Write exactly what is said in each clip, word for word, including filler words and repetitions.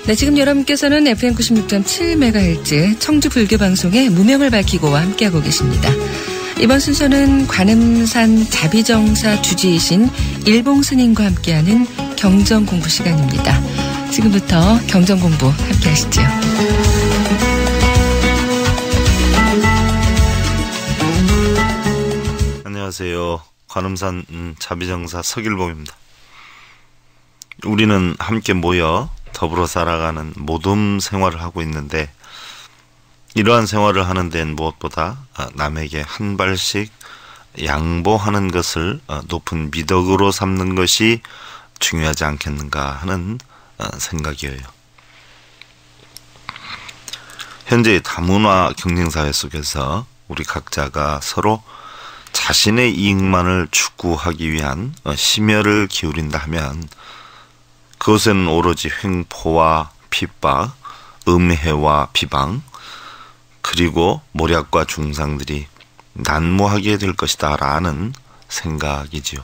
네, 지금 여러분께서는 에프엠 구십육 점 칠 메가헤르츠 청주 불교 방송의 무명을 밝히고와 함께하고 계십니다. 이번 순서는 관음산 자비정사 주지이신 일봉 스님과 함께하는 경전 공부 시간입니다. 지금부터 경전 공부 함께하시죠. 안녕하세요. 관음산 자비정사 서길봉입니다. 우리는 함께 모여 더불어 살아가는 모둠 생활을 하고 있는데, 이러한 생활을 하는 데는 무엇보다 남에게 한 발씩 양보하는 것을 높은 미덕으로 삼는 것이 중요하지 않겠는가 하는 생각이에요. 현재 다문화 경쟁사회 속에서 우리 각자가 서로 자신의 이익만을 추구하기 위한 심혈을 기울인다 하면, 그것은 오로지 횡포와 핍박, 음해와 비방, 그리고 모략과 중상들이 난무하게 될 것이다 라는 생각이지요.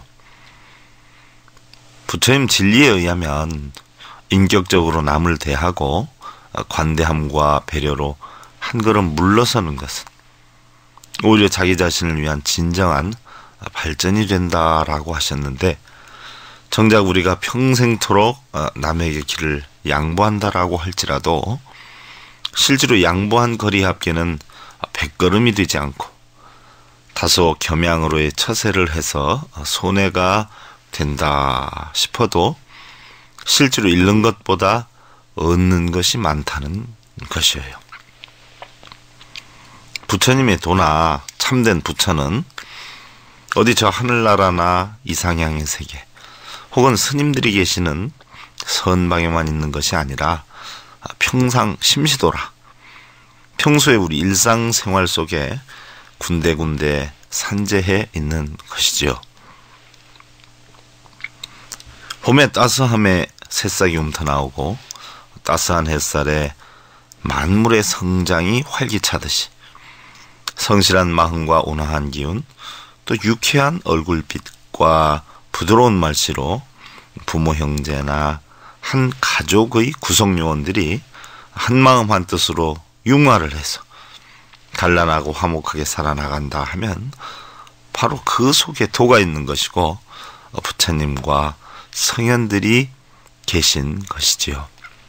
부처님 진리에 의하면 인격적으로 남을 대하고 관대함과 배려로 한 걸음 물러서는 것은 오히려 자기 자신을 위한 진정한 발전이 된다라고 하셨는데, 정작 우리가 평생토록 남에게 길을 양보한다라고 할지라도 실제로 양보한 거리 합계는 백 걸음이 되지 않고 다소 겸양으로의 처세를 해서 손해가 된다 싶어도 실제로 잃는 것보다 얻는 것이 많다는 것이에요. 부처님의 도나 참된 부처는 어디 저 하늘나라나 이상향의 세계 혹은 스님들이 계시는 선방에만 있는 것이 아니라 평상 심시도라, 평소에 우리 일상생활 속에 군데군데 산재해 있는 것이지요. 봄에 따스함에 새싹이 움터나오고 따스한 햇살에 만물의 성장이 활기차듯이 성실한 마음과 온화한 기운, 또 유쾌한 얼굴빛과 부드러운 말씨로 부모 형제나 한 가족의 구성 요원들이 한마음 한뜻으로 융화를 해서 단란하고 화목하게 살아나간다 하면 바로 그 속에 도가 있는 것이고 부처님과 성현들이 계신 것이지요.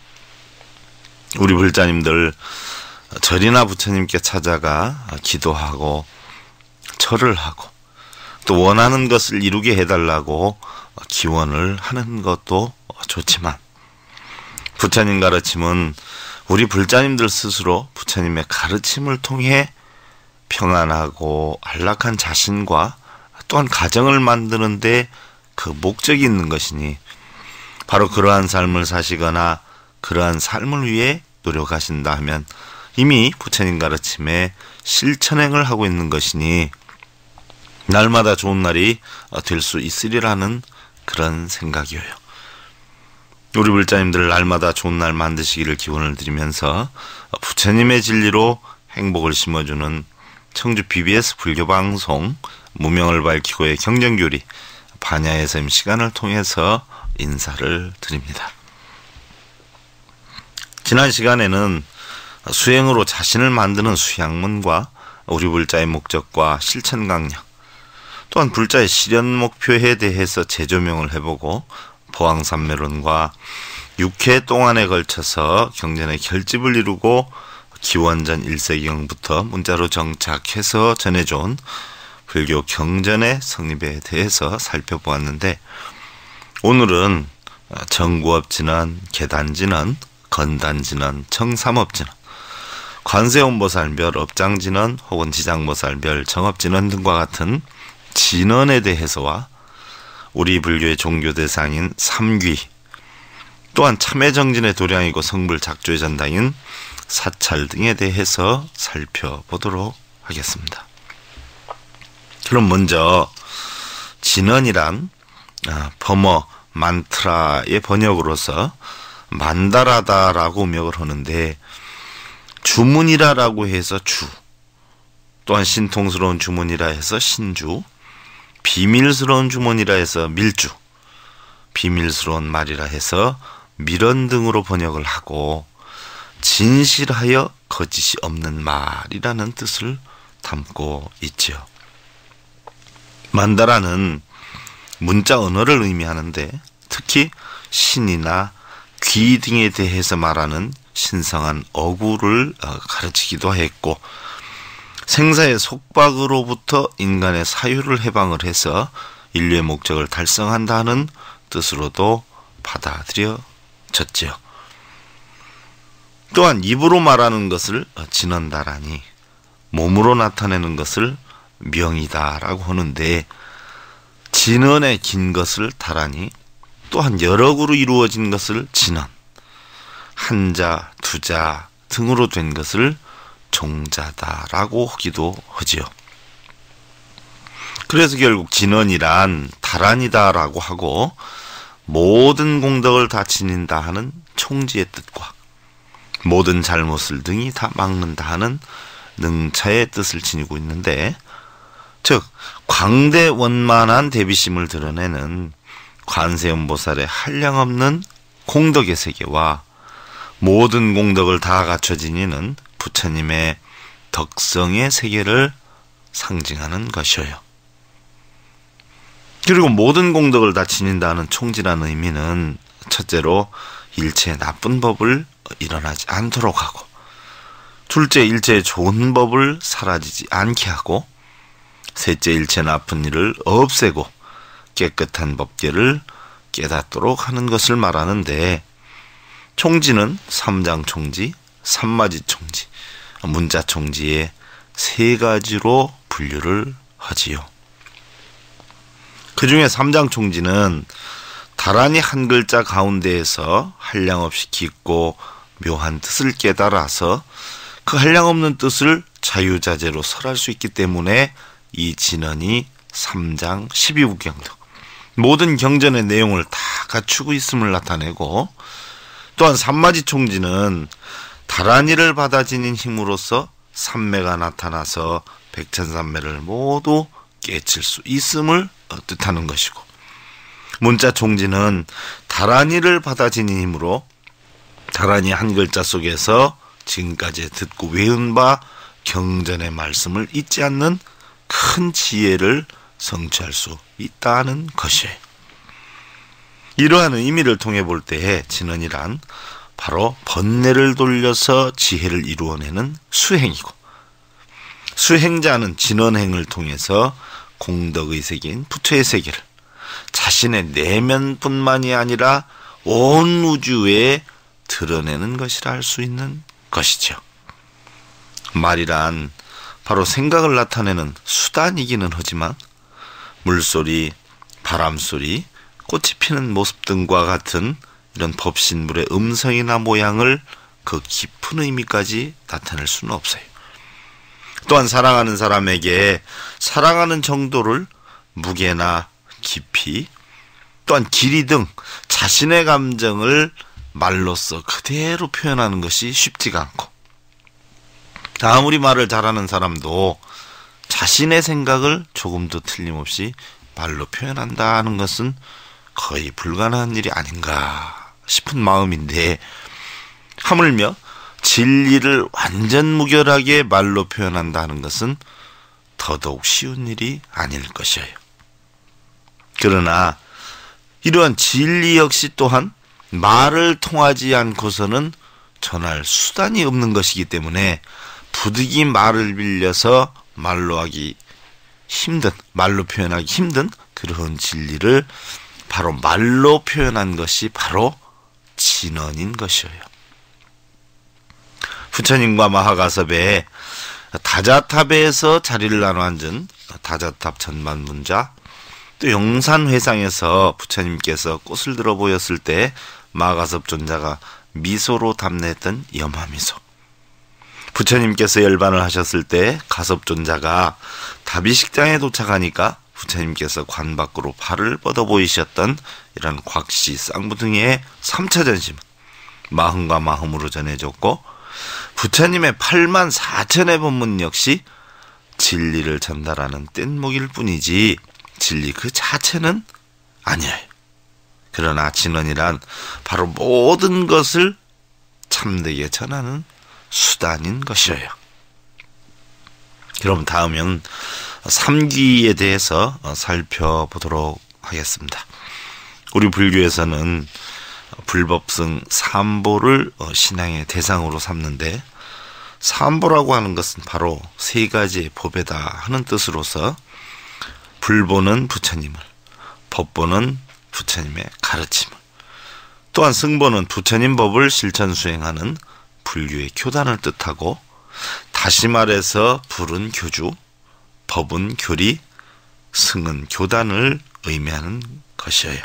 우리 불자님들 절이나 부처님께 찾아가 기도하고 절을 하고 또 원하는 것을 이루게 해달라고 기원을 하는 것도 좋지만, 부처님 가르침은 우리 불자님들 스스로 부처님의 가르침을 통해 평안하고 안락한 자신과 또한 가정을 만드는데 그 목적이 있는 것이니, 바로 그러한 삶을 사시거나 그러한 삶을 위해 노력하신다 하면 이미 부처님 가르침에 실천행을 하고 있는 것이니 날마다 좋은 날이 될 수 있으리라는 그런 생각이에요. 우리 불자님들 날마다 좋은 날 만드시기를 기원을 드리면서 부처님의 진리로 행복을 심어주는 청주 비비에스 불교방송 무명을 밝히고의 경전교리 반야의 샘 시간을 통해서 인사를 드립니다. 지난 시간에는 수행으로 자신을 만드는 수양문과 우리 불자의 목적과 실천 강령, 또한 불자의 실현 목표에 대해서 재조명을 해보고 보왕산매론과 육 회 동안에 걸쳐서 경전의 결집을 이루고 기원전 일 세기경부터 문자로 정착해서 전해준 불교 경전의 성립에 대해서 살펴보았는데, 오늘은 정구업진언, 계단진언, 건단진언, 청삼업진언, 관세음보살별 업장진언 혹은 지장보살별 정업진언 등과 같은 진언에 대해서와 우리 불교의 종교 대상인 삼귀, 또한 참회정진의 도량이고 성불 작조의 전당인 사찰 등에 대해서 살펴보도록 하겠습니다. 그럼 먼저 진언이란 범어 만트라의 번역으로서 만다라다라고 명을 하는데, 주문이라라고 해서 주, 또한 신통스러운 주문이라 해서 신주, 비밀스러운 주문이라 해서 밀주, 비밀스러운 말이라 해서 미련 등으로 번역을 하고 진실하여 거짓이 없는 말이라는 뜻을 담고 있지요. 만다라는 문자 언어를 의미하는데 특히 신이나 귀 등에 대해서 말하는 신성한 어구를 가르치기도 했고 생사의 속박으로부터 인간의 사유를 해방을 해서 인류의 목적을 달성한다는 뜻으로도 받아들여졌지요. 또한 입으로 말하는 것을 진언다라니 몸으로 나타내는 것을 명이다라고 하는데 진언에 긴 것을 다라니 또한 여러 구로 이루어진 것을 진언, 한자, 두자 등으로 된 것을 종자다라고 하기도 하지요. 그래서 결국 진언이란 다란이다라고 하고 모든 공덕을 다 지닌다 하는 총지의 뜻과 모든 잘못을 등이 다 막는다 하는 능차의 뜻을 지니고 있는데 즉 광대원만한 대비심을 드러내는 관세음보살의 한량없는 공덕의 세계와 모든 공덕을 다 갖춰 지니는 부처님의 덕성의 세계를 상징하는 것이에요. 그리고 모든 공덕을 다 지닌다는 총지라는 의미는 첫째로 일체의 나쁜 법을 일어나지 않도록 하고 둘째 일체의 좋은 법을 사라지지 않게 하고 셋째 일체 나쁜 일을 없애고 깨끗한 법계를 깨닫도록 하는 것을 말하는데 총지는 삼장총지, 삼마지총지, 문자총지의 세 가지로 분류를 하지요. 그 중에 삼장총지는 다란히 한 글자 가운데에서 한량없이 깊고 묘한 뜻을 깨달아서 그 한량없는 뜻을 자유자재로 설할 수 있기 때문에 이 진언이 삼장 십이부경도 모든 경전의 내용을 다 갖추고 있음을 나타내고 또한 삼마지총지는 다란이를 받아 지닌 힘으로써 삼매가 나타나서 백천삼매를 모두 깨칠 수 있음을 뜻하는 것이고 문자총지는 다란이를 받아 지닌 힘으로 다란이 한 글자 속에서 지금까지 듣고 외운 바 경전의 말씀을 잊지 않는 큰 지혜를 성취할 수 있다는 것이에요. 이러한 의미를 통해 볼 때에 진언이란 바로 번뇌를 돌려서 지혜를 이루어내는 수행이고 수행자는 진언행을 통해서 공덕의 세계인 부처의 세계를 자신의 내면뿐만이 아니라 온 우주에 드러내는 것이라 할 수 있는 것이죠. 말이란 바로 생각을 나타내는 수단이기는 하지만 물소리, 바람소리, 꽃이 피는 모습 등과 같은 이런 법신물의 음성이나 모양을 그 깊은 의미까지 나타낼 수는 없어요. 또한 사랑하는 사람에게 사랑하는 정도를 무게나 깊이 또한 길이 등 자신의 감정을 말로써 그대로 표현하는 것이 쉽지가 않고 아무리 말을 잘하는 사람도 자신의 생각을 조금도 틀림없이 말로 표현한다는 것은 거의 불가능한 일이 아닌가 싶은 마음인데 하물며 진리를 완전 무결하게 말로 표현한다는 것은 더더욱 쉬운 일이 아닐 것이에요. 그러나 이러한 진리 역시 또한 말을 통하지 않고서는 전할 수단이 없는 것이기 때문에 부득이 말을 빌려서 말로 하기 힘든, 말로 표현하기 힘든 그런 진리를 바로 말로 표현한 것이 바로 진언인 것이에요. 부처님과 마하가섭의 다자탑에서 자리를 나눠 앉은 다자탑 전반문자, 또 용산회상에서 부처님께서 꽃을 들어 보였을 때 마하가섭 존자가 미소로 답례했던 염화미소, 부처님께서 열반을 하셨을 때 가섭 존자가 다비식장에 도착하니까 부처님께서 관 밖으로 발을 뻗어 보이셨던 이런 곽시, 쌍부 등의 삼차 전심 마흠과 마흠으로 전해졌고 부처님의 팔만 사천의 법문 역시 진리를 전달하는 뗏목일 뿐이지 진리 그 자체는 아니에요. 그러나 진언이란 바로 모든 것을 참되게 전하는 수단인 것이에요. 그럼 다음은 삼귀에 대해서 살펴보도록 하겠습니다. 우리 불교에서는 불법승 삼보를 신앙의 대상으로 삼는데, 삼보라고 하는 것은 바로 세 가지의 법이다 하는 뜻으로서 불보는 부처님을, 법보는 부처님의 가르침을, 또한 승보는 부처님 법을 실천 수행하는 불교의 교단을 뜻하고, 다시 말해서 불은 교주, 법은 교리, 승은 교단을 의미하는 것이에요.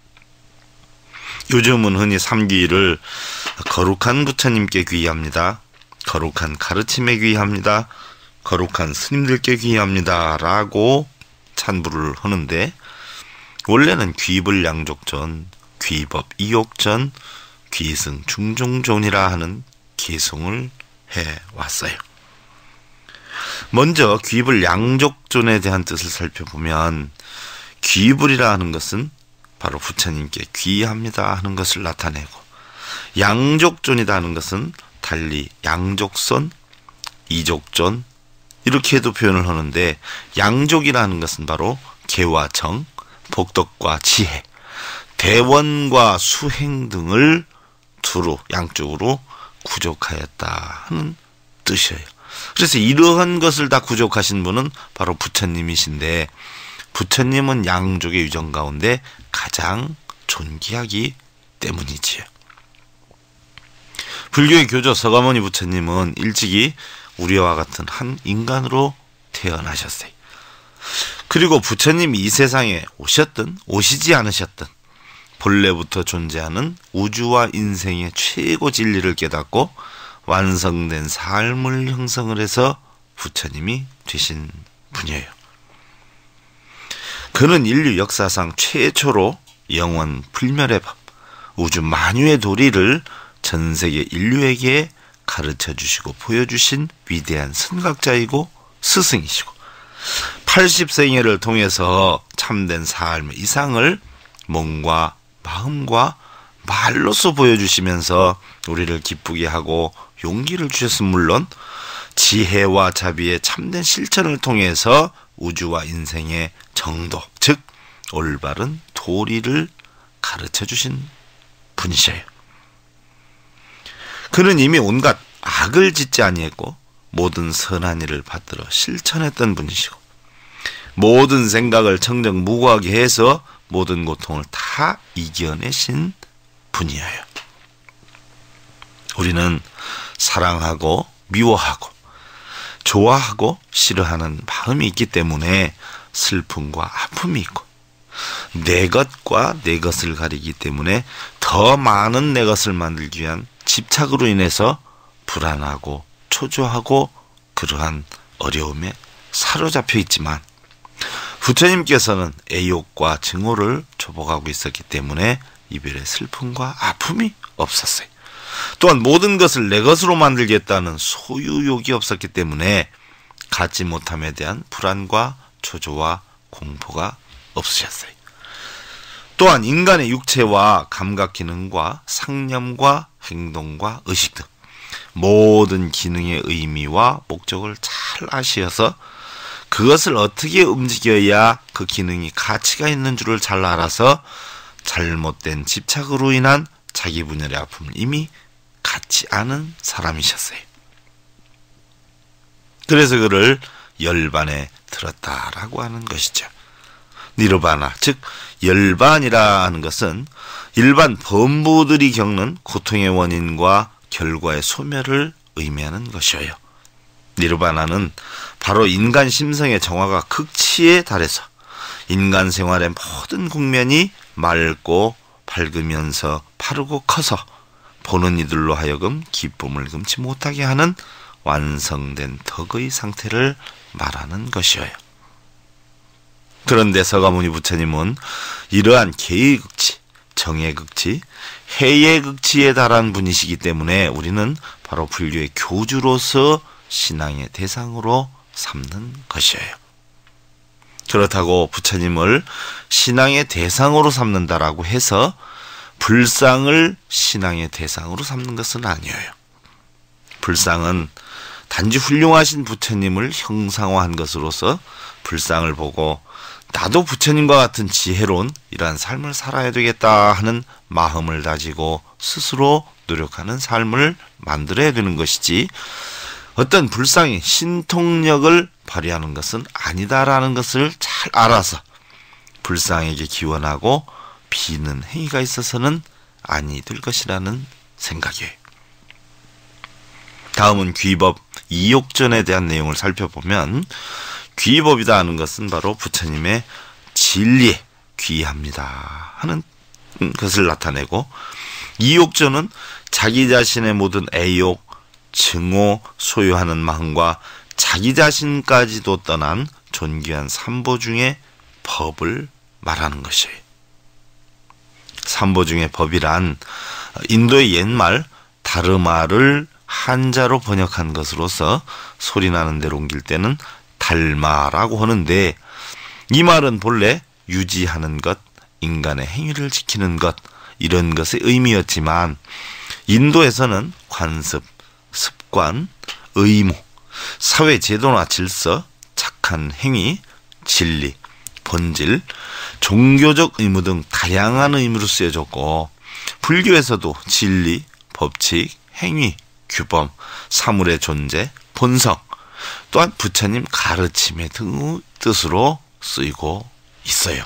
요즘은 흔히 삼귀를 거룩한 부처님께 귀의합니다, 거룩한 가르침에 귀의합니다, 거룩한 스님들께 귀의합니다 라고 찬부를 하는데, 원래는 귀불 양족전, 귀법 이욕전, 귀승 중종존이라 하는 개송을 해왔어요. 먼저 귀불 양족존에 대한 뜻을 살펴보면, 귀불이라 하는 것은 바로 부처님께 귀의합니다 하는 것을 나타내고, 양족존이다 하는 것은 달리 양족선, 이족존 이렇게도 표현을 하는데, 양족이라는 것은 바로 계와 정, 복덕과 지혜, 대원과 수행 등을 두루 양쪽으로 구족하였다 하는 뜻이에요. 그래서 이러한 것을 다 구족하신 분은 바로 부처님이신데, 부처님은 양족의 유정 가운데 가장 존귀하기 때문이지요. 불교의 교조 서가모니 부처님은 일찍이 우리와 같은 한 인간으로 태어나셨어요. 그리고 부처님이 이 세상에 오셨든 오시지 않으셨든 본래부터 존재하는 우주와 인생의 최고 진리를 깨닫고 완성된 삶을 형성을 해서 부처님이 되신 분이에요. 그는 인류 역사상 최초로 영원 불멸의 법, 우주 만유의 도리를 전 세계 인류에게 가르쳐 주시고 보여주신 위대한 선각자이고 스승이시고, 팔십 생애를 통해서 참된 삶의 이상을 몸과 마음과 말로서 보여주시면서 우리를 기쁘게 하고 용기를 주셨음 물론, 지혜와 자비의 참된 실천을 통해서 우주와 인생의 정도, 즉 올바른 도리를 가르쳐 주신 분이셔요. 그는 이미 온갖 악을 짓지 아니했고 모든 선한 일을 받들어 실천했던 분이시고, 모든 생각을 청정무구하게 해서 모든 고통을 다 이겨내신 분이에요. 우리는 사랑하고 미워하고 좋아하고 싫어하는 마음이 있기 때문에 슬픔과 아픔이 있고, 내 것과 내 것을 가리기 때문에 더 많은 내 것을 만들기 위한 집착으로 인해서 불안하고 초조하고 그러한 어려움에 사로잡혀 있지만, 부처님께서는 애욕과 증오를 초복하고 있었기 때문에 이별의 슬픔과 아픔이 없었어요. 또한 모든 것을 내 것으로 만들겠다는 소유욕이 없었기 때문에 갖지 못함에 대한 불안과 초조와 공포가 없으셨어요. 또한 인간의 육체와 감각 기능과 상념과 행동과 의식 등 모든 기능의 의미와 목적을 잘 아시어서 그것을 어떻게 움직여야 그 기능이 가치가 있는 줄을 잘 알아서 잘못된 집착으로 인한 자기 분열의 아픔을 이미 갖지 않은 사람이셨어요. 그래서 그를 열반에 들었다라고 하는 것이죠. 니르바나, 즉 열반이라 하는 것은 일반 범부들이 겪는 고통의 원인과 결과의 소멸을 의미하는 것이에요. 니르바나는 바로 인간 심성의 정화가 극치에 달해서 인간 생활의 모든 국면이 맑고 밝으면서 바르고 커서 보는 이들로 하여금 기쁨을 금치 못하게 하는 완성된 덕의 상태를 말하는 것이에요. 그런데 서가모니 부처님은 이러한 개의 극치, 정의 극치, 해의 극치에 달한 분이시기 때문에 우리는 바로 불교의 교주로서 신앙의 대상으로 삼는 것이에요. 그렇다고 부처님을 신앙의 대상으로 삼는다라고 해서 불상을 신앙의 대상으로 삼는 것은 아니에요. 불상은 단지 훌륭하신 부처님을 형상화한 것으로서 불상을 보고 나도 부처님과 같은 지혜로운 이러한 삶을 살아야 되겠다 하는 마음을 다지고 스스로 노력하는 삶을 만들어야 되는 것이지, 어떤 불상이 신통력을 발휘하는 것은 아니다라는 것을 잘 알아서 불상에게 기원하고 비는 행위가 있어서는 아니 될 것이라는 생각이에요. 다음은 귀법 이욕전에 대한 내용을 살펴보면, 귀법이다 하는 것은 바로 부처님의 진리에 귀합니다 하는 것을 나타내고, 이욕전은 자기 자신의 모든 애욕, 증오, 소유하는 마음과 자기 자신까지도 떠난 존귀한 삼보 중의 법을 말하는 것이에요. 삼보 중의 법이란 인도의 옛말 다르마를 한자로 번역한 것으로서 소리나는 대로 옮길 때는 달마라고 하는데, 이 말은 본래 유지하는 것, 인간의 행위를 지키는 것, 이런 것의 의미였지만 인도에서는 관습, 습관, 의무, 사회 제도나 질서, 착한 행위, 진리, 본질, 종교적 의무 등 다양한 의미로 쓰여졌고, 불교에서도 진리, 법칙, 행위, 규범, 사물의 존재, 본성, 또한 부처님 가르침의 등의 뜻으로 쓰이고 있어요.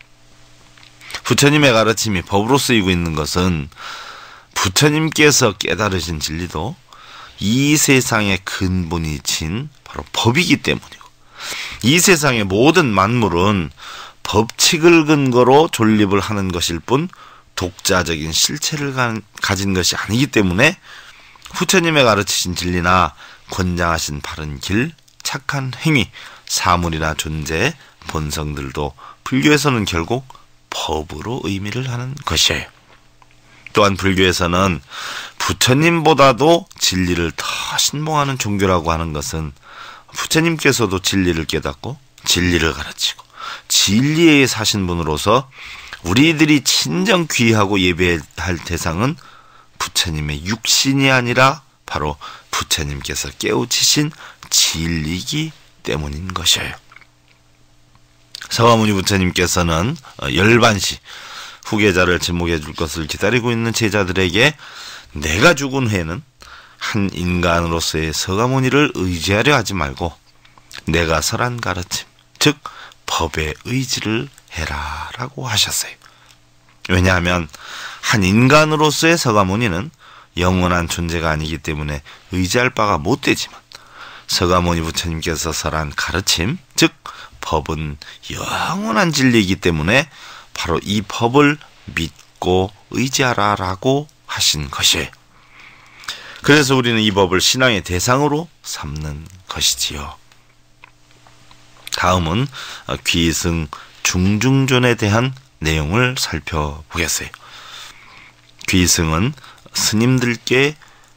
부처님의 가르침이 법으로 쓰이고 있는 것은 부처님께서 깨달으신 진리도 이 세상의 근본이신 바로 법이기 때문이고, 이 세상의 모든 만물은 법칙을 근거로 존립을 하는 것일 뿐 독자적인 실체를 가진 것이 아니기 때문에 부처님의 가르치신 진리나 권장하신 바른 길, 착한 행위, 사물이나 존재, 본성들도 불교에서는 결국 법으로 의미를 하는 것이에요. 또한 불교에서는 부처님보다도 진리를 더 신봉하는 종교라고 하는 것은 부처님께서도 진리를 깨닫고 진리를 가르치고 진리에 사신 분으로서 우리들이 친정 귀하고 예배할 대상은 부처님의 육신이 아니라 바로 부처님께서 깨우치신 진리이기 때문인 것이에요. 서가모니 부처님께서는 열반시 후계자를 지목해 줄 것을 기다리고 있는 제자들에게 내가 죽은 후에는 한 인간으로서의 서가모니를 의지하려 하지 말고 내가 설한 가르침, 즉 법의 의지를 해라 라고 하셨어요. 왜냐하면 한 인간으로서의 서가모니는 영원한 존재가 아니기 때문에 의지할 바가 못 되지만, 서가모니 부처님께서 설한 가르침, 즉 법은 영원한 진리이기 때문에 바로 이 법을 믿고 의지하라 라고 하신 것이에요. 그래서 우리는 이 법을 신앙의 대상으로 삼는 것이지요. 다음은 귀승 중중존에 대한 내용을 살펴보겠어요. 귀승은 스님들께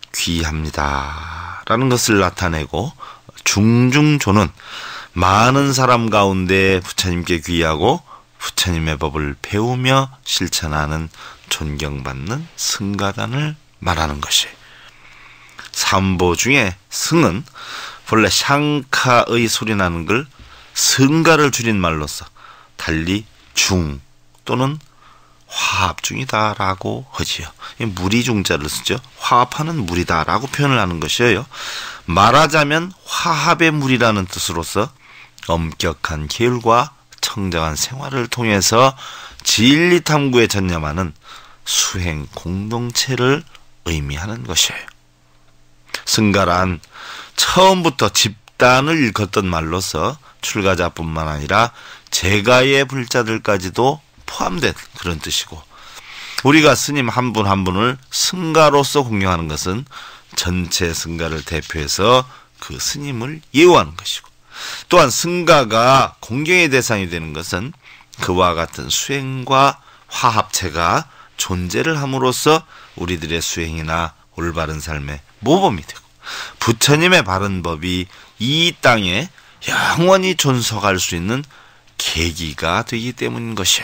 귀합니다 라는 것을 나타내고, 중중존은 많은 사람 가운데 부처님께 귀하고 부처님의 법을 배우며 실천하는 존경받는 승가단을 말하는 것이에요. 삼보 중에 승은 본래 샹카의 소리나는 걸 승가를 줄인 말로서 달리 중 또는 화합중이다라고 하지요. 무리중자를 쓰죠. 화합하는 무리다라고 표현을 하는 것이에요. 말하자면 화합의 무리라는 뜻으로서 엄격한 계율과 청정한 생활을 통해서 진리 탐구에 전념하는 수행 공동체를 의미하는 것이에요. 승가란 처음부터 집단을 일컫던 말로서 출가자뿐만 아니라 제가의 불자들까지도 포함된 그런 뜻이고, 우리가 스님 한 분 한 분을 승가로서 공경하는 것은 전체 승가를 대표해서 그 스님을 예우하는 것이고, 또한 승가가 공경의 대상이 되는 것은 그와 같은 수행과 화합체가 존재를 함으로써 우리들의 수행이나 올바른 삶의 모범이 되고, 부처님의 바른 법이 이 땅에 영원히 존속할 수 있는 계기가 되기 때문인 것이에요.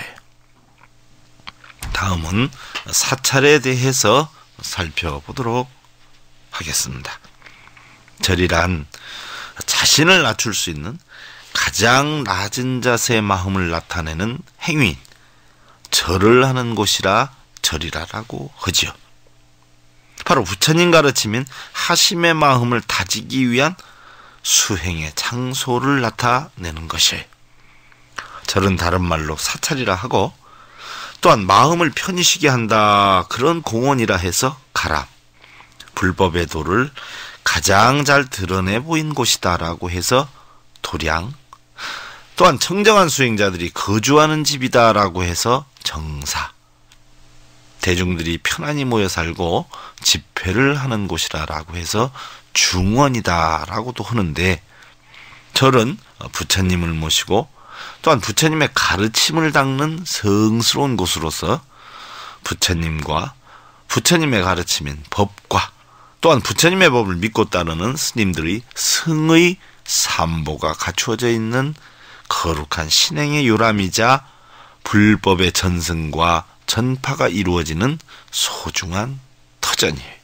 다음은 사찰에 대해서 살펴보도록 하겠습니다. 절이란 자신을 낮출 수 있는 가장 낮은 자세의 마음을 나타내는 행위인 절을 하는 곳이라 절이라라고 하지요. 바로 부처님 가르침인 하심의 마음을 다지기 위한 수행의 장소를 나타내는 것이에요. 절은 다른 말로 사찰이라 하고, 또한 마음을 편히 쉬게 한다, 그런 공원이라 해서 가람, 불법의 도를 가장 잘 드러내 보인 곳이다라고 해서 도량, 또한 청정한 수행자들이 거주하는 집이다라고 해서 정사, 대중들이 편안히 모여 살고 집회를 하는 곳이라고 해서 중원이다라고도 하는데, 절은 부처님을 모시고 또한 부처님의 가르침을 닦는 성스러운 곳으로서 부처님과 부처님의 가르침인 법과 또한 부처님의 법을 믿고 따르는 스님들의 승의 삼보가 갖추어져 있는 거룩한 신행의 요람이자 불법의 전승과 전파가 이루어지는 소중한 터전이에요.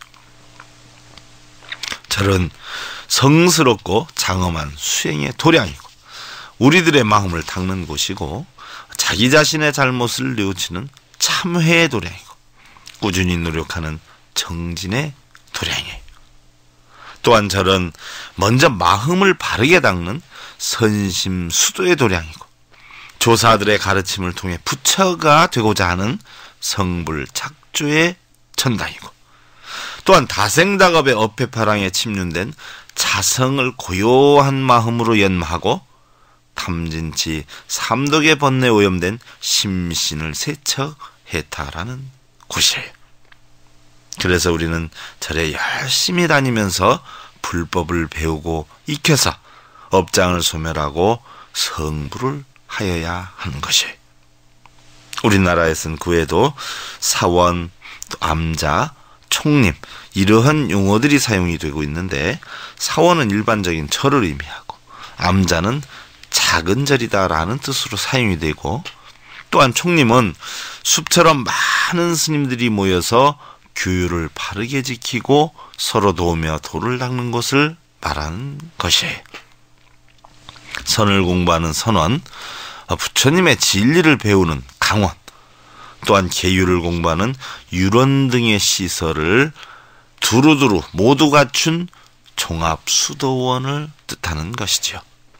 절은 성스럽고 장엄한 수행의 도량이고 우리들의 마음을 닦는 곳이고 자기 자신의 잘못을 뉘우치는 참회의 도량이고 꾸준히 노력하는 정진의 도량이에요. 또한 절은 먼저 마음을 바르게 닦는 선심수도의 도량이고 조사들의 가르침을 통해 부처가 되고자 하는 성불착조의 전당이고 또한 다생다겁의 어폐파랑에 침륜된 자성을 고요한 마음으로 연마하고 탐진치 삼독의 번뇌에 오염된 심신을 세척해타라는 곳이에요. 그래서 우리는 절에 열심히 다니면서 불법을 배우고 익혀서 업장을 소멸하고 성불을 하여야 하는 것이에요. 우리나라에서는 그 외에도 사원, 암자, 총림 이러한 용어들이 사용이 되고 있는데, 사원은 일반적인 절을 의미하고 암자는 작은 절이다라는 뜻으로 사용이 되고, 또한 총림은 숲처럼 많은 스님들이 모여서 규율을 바르게 지키고 서로 도우며 도를 닦는 것을 말하는 것이에요. 선을 공부하는 선원, 부처님의 진리를 배우는 강원, 또한 계율을 공부하는 유론 등의 시설을 두루두루 모두 갖춘 종합수도원을 뜻하는 것이지요.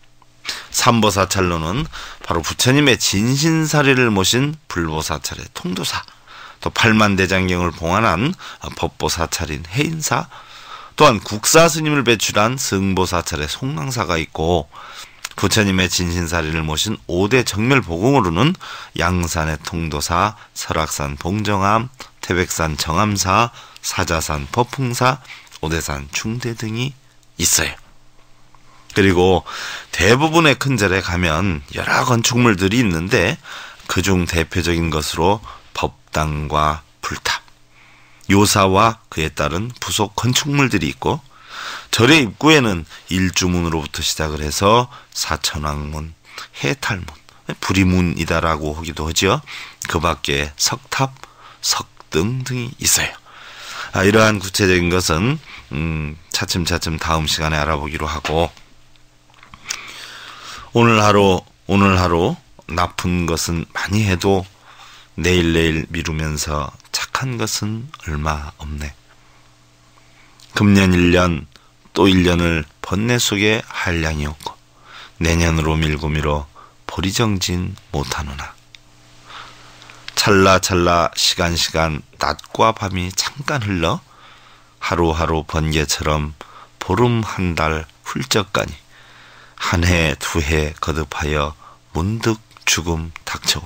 삼보사찰로는 바로 부처님의 진신사리를 모신 불보사찰의 통도사, 또 팔만대장경을 봉안한 법보사찰인 해인사, 또한 국사스님을 배출한 승보사찰의 송랑사가 있고, 부처님의 진신사리를 모신 오대 정멸보공으로는 양산의 통도사, 설악산 봉정암, 태백산 정암사, 사자산 법풍사, 오대산 중대 등이 있어요. 그리고 대부분의 큰 절에 가면 여러 건축물들이 있는데 그중 대표적인 것으로 법당과 불탑, 요사와 그에 따른 부속 건축물들이 있고, 절의 입구에는 일주문으로부터 시작을 해서 사천왕문, 해탈문, 불이문이다라고 하기도 하죠. 그 밖에 석탑, 석등 등이 있어요. 아, 이러한 구체적인 것은 음, 차츰차츰 다음 시간에 알아보기로 하고, 오늘 하루 오늘 하루 나쁜 것은 많이 해도 내일 내일 미루면서 착한 것은 얼마 없네. 금년 일 년 또 일 년을 번뇌 속에 한량이 없고 내년으로 밀고 미뤄 보리정진 못하노나. 찰나찰나 시간시간 낮과 밤이 잠깐 흘러 하루하루 번개처럼 보름 한 달 훌쩍 가니 한 해 두 해 거듭하여 문득 죽음 닥쳐오네.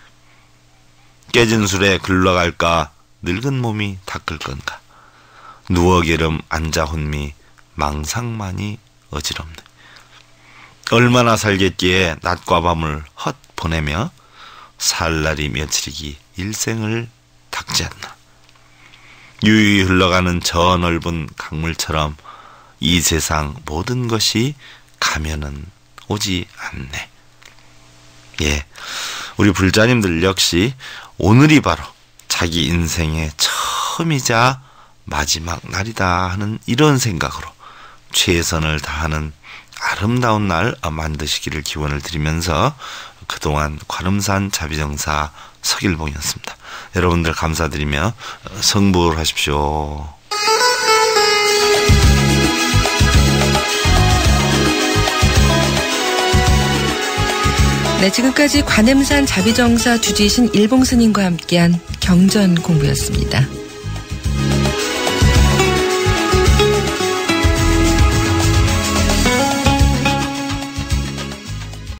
깨진 술에 글러갈까 늙은 몸이 닦을 건가. 누워 게름 앉아 혼미 망상만이 어지럽네. 얼마나 살겠기에 낮과 밤을 헛 보내며 살 날이 며칠이기 일생을 닦지 않나. 유유히 흘러가는 저 넓은 강물처럼 이 세상 모든 것이 가면은 오지 않네. 예, 우리 불자님들 역시 오늘이 바로 자기 인생의 처음이자 마지막 날이다 하는 이런 생각으로 최선을 다하는 아름다운 날 만드시기를 기원을 드리면서 그동안 관음산 자비정사 서길봉이었습니다. 여러분들 감사드리며 성불하십시오. 네, 지금까지 관음산 자비정사 주지이신 일봉스님과 함께한 경전 공부였습니다.